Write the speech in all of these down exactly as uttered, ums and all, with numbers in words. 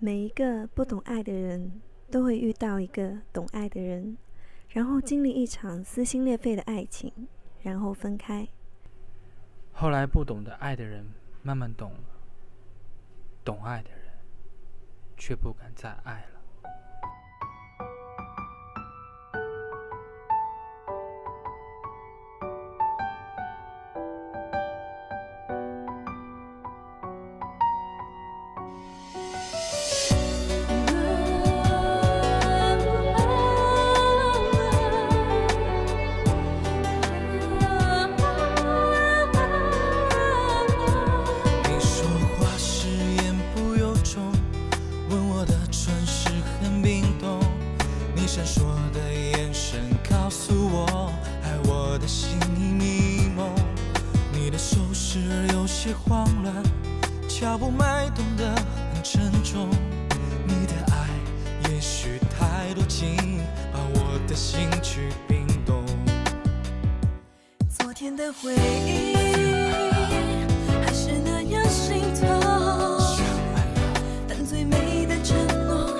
每一个不懂爱的人都会遇到一个懂爱的人，然后经历一场撕心裂肺的爱情，然后分开。 后来不懂得爱的人慢慢懂了，懂爱的人却不敢再爱了。 闪烁的眼神告诉我，爱我的心已迷蒙。你的手时而有些慌乱，脚步迈动得很沉重。你的爱也许太多情，把我的心去冰冻。 昨天的回忆还是那样心痛，但最美的承诺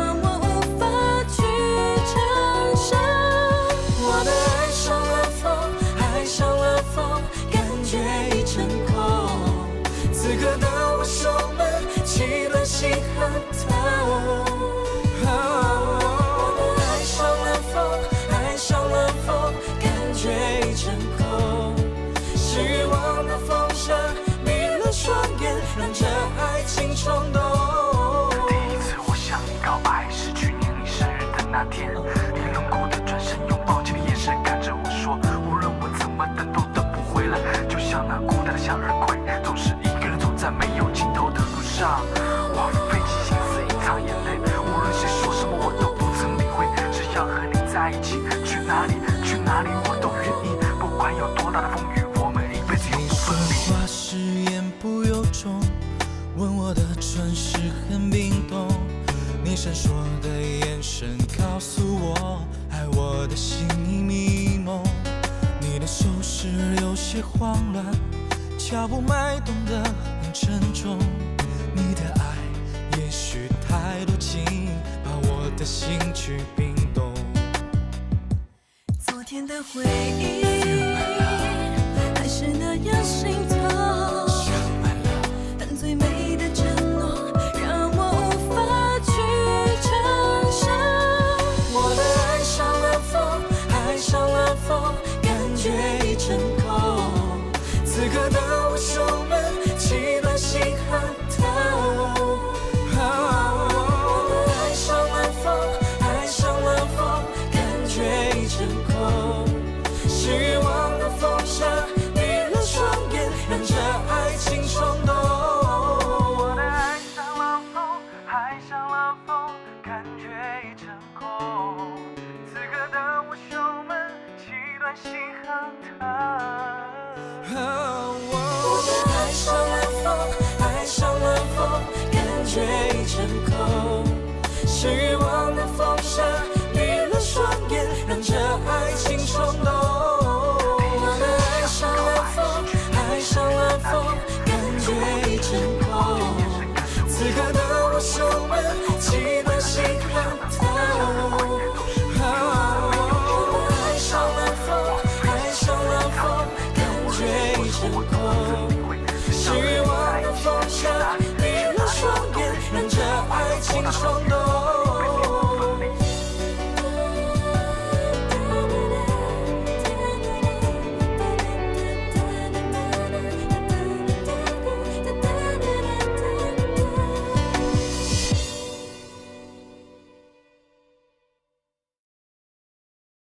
此刻的我胸闷，气乱心很疼。我爱上了风，爱上了风，感觉已成空。是欲望的风声迷了双眼，让这爱情冲动。 第一次我向你告白是去年你生日的那天，你冷酷的转身，用抱歉的眼神看着我说，无论我怎么等都等不回来，就像那孤单的向日葵，总是在没有尽头的路上，我费尽心思隐藏眼泪，无论谁说什么我都不曾理会，只要和你在一起，去哪里去哪里我都愿意，不管有多大的风雨，我们一辈子永不分离。 你说话时言不由衷，问我的唇是很冰冻，你闪烁的眼神告诉我，爱我的心已迷蒙。你的手时而有些慌乱，脚步迈动的很沉重，你的爱也许太多情，把我的心去冰冻。 昨天的回忆还是那样心痛，但最美的承诺让我无法去承受。 我的爱上了风，爱上了风，感觉已成空。此刻的我胸闷，气乱心很疼。我爱上了风，爱上了风，感觉已成空。是欲望的风声迷了双眼，让这爱情冲动。 我的爱上了风，爱上了风，感觉已成空。此刻的我胸闷，气乱心很疼。 爱上了风，爱上了风，感觉已成空。是欲望